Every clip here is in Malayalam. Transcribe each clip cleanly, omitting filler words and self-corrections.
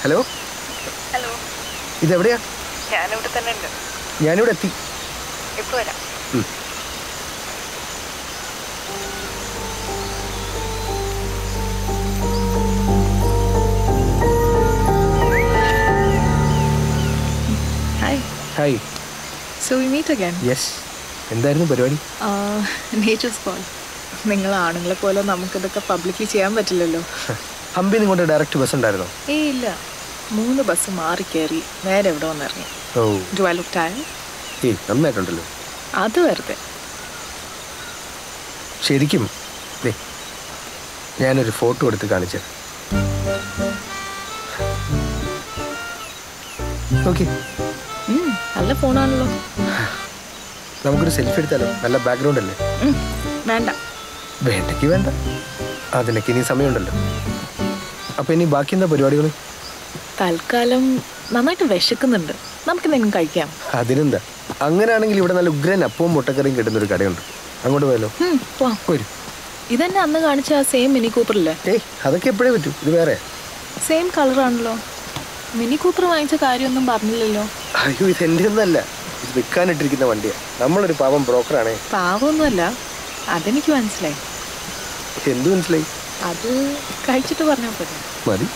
Hello hello, ഇതെവിടെയാ? ഞാനിവിടെ തന്നെ ഉണ്ട്. ഞാനിവിടെ എത്തി. ഇപ്പൊ വരാം. Hi. Hi. So we meet again. Yes. എന്തായിരുന്നു പരിപാടി? Nature's call. നിങ്ങൾ ആണുങ്ങളെ പോലെ നമുക്കിതൊക്കെ പബ്ലിക്കലി ചെയ്യാൻ പറ്റില്ലല്ലോ. ഹംപിന്ന് ഇങ്ങോട്ട് ഡയറക്റ്റ് ബസ് ഉണ്ടായിരുന്നോ? ഇല്ല, 3 ബസ് മാറി കയറി നേരെ ഇവിടെ വന്നിറങ്ങി. Oh, do I look tired? നന്നായിട്ടുണ്ടല്ലോ. അത് വെറുതെ. ശരിക്കും ഞാനൊരു ഫോട്ടോ എടുത്ത് കാണിച്ചു. ഓക്കെ, നല്ല ഫോണാണല്ലോ. നമുക്കൊരു സെൽഫി എടുത്താലോ? നല്ല ബാക്ക്ഗ്രൗണ്ട് അല്ലേ? വേണ്ട. വേണ്ടക്ക് വേണ്ട, അതിനൊക്കെ ഇനി സമയമുണ്ടല്ലോ. അപ്പൊ ഇനി ബാക്കി എന്താ പരിപാടികൾ? തൽക്കാലം നന്നായിട്ട് വിശക്കുന്നുണ്ട്, നമുക്കെന്തെങ്കിലും കഴിക്കാം. അതിനെന്താ, അങ്ങനെയാണെങ്കിൽ ഇവിടെ നല്ല ഉഗ്രൻ അപ്പവും മുട്ടക്കറിയും കിട്ടുന്നൊരു കടയുണ്ട്, അങ്ങോട്ട് പോയാലോ? വരും. ഇതന്നെ അന്ന് കാണിച്ച സെയിം മിനി കൂപ്പറില്ലേ? അതൊക്കെ എപ്പോഴേ പറ്റൂ, ഇത് വേറെ. സെയിം കളറാണല്ലോ. മിനി കൂപ്പർ വാങ്ങിച്ച കാര്യമൊന്നും പറഞ്ഞില്ലല്ലോ. അയ്യോ, ഇത് എൻ്റെ ഒന്നല്ല, ഇത് വിൽക്കാനിട്ടിരിക്കുന്ന വണ്ടിയാ. നമ്മളൊരു പാവം ബ്രോക്കറാണേ. പാവമൊന്നുമല്ല, അതെനിക്ക് മനസ്സിലായി. എന്ത് മനസ്സിലായി? അത് കഴിച്ചിട്ട് പറഞ്ഞാൽ പോരെ. മതി.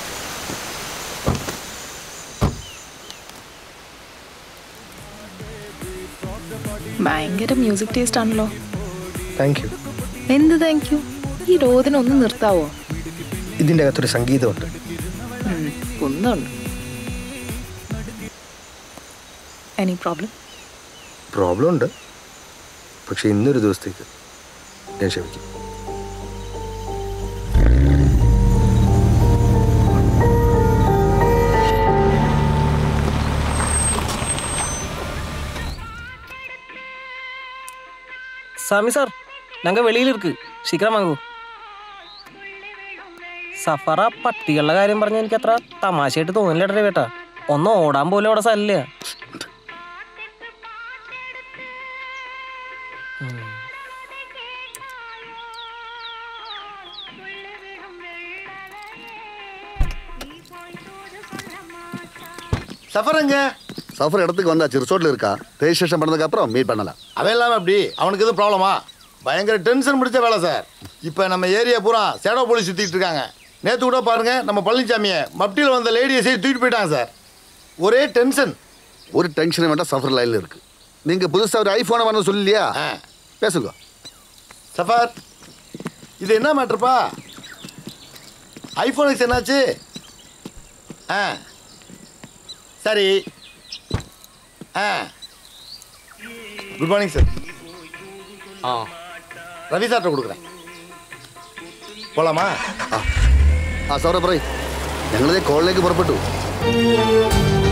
ഭയങ്കര മ്യൂസിക് ടേസ്റ്റ് ആണല്ലോ. Thank you. എന്ത് താങ്ക് യു? ഈ രോദന ഒന്ന് നിർത്താവോ? ഇതിൻ്റെ അകത്തൊരു സംഗീതമുണ്ട്. ഒന്നുണ്ട്. Any problem? പ്രോബ്ലം ഉണ്ട്, പക്ഷെ ഇന്നൊരു ദിവസത്തേക്ക് ഞാൻ ക്ഷമിക്കും. சாமி சார், நாங்கள் வெளியில் இருக்கு, சீக்கிரம் வாங்கൂ. സഫറ പട്ടികളുടെ കാര്യം പറഞ്ഞാൽ എനിക്ക് അത്ര തമാശയായിട്ട് തോന്നില്ല ഡ്രൈവേട്ടാ. ഒന്ന് ഓടാൻ പോലും അവിടെ സ്ഥലമില്ല. சஃபருங்க. சஃபர் இடத்துக்கு வந்தா ரிசோர்ட்ல இருக்கா. ரெஜிஸ்ட்ரேஷன் பண்ணதுக்கு அப்புறம் மீட் பண்ணலாம். அவன் இல்லாம அப்படி அவனுக்கு எதுவும் ப்ராப்ளமா? பயங்கர டென்ஷன் பிடிச்ச வேலை சார். இப்போ நம்ம ஏரியா பூரா சேடோ போலீஸ் சுற்றிட்டு இருக்காங்க. நேற்று கூட பாருங்க, நம்ம பழனிசாமியை மப்டியில் வந்த லேடியை செய்து தூக்கிட்டு போயிட்டாங்க சார். ஒரே டென்ஷன். ஒரு டென்ஷன் வேண்டாம், சஃபர் லைனில் இருக்கு. நீங்கள் புதுசாக ஒரு ஐஃபோனை வாங்க சொல்லலையா? பேசுங்க. சஃபர், இது என்ன மேட்ருப்பா? ஐஃபோனுக்கு என்னாச்சு? சரி. Good morning sir. ரவி சார்ட்ட கொடுக்குறேன். പോലാമാ? സൗരഭ് റൈ, ഞങ്ങളിതേ കോളിലേക്ക് പുറപ്പെട്ടു.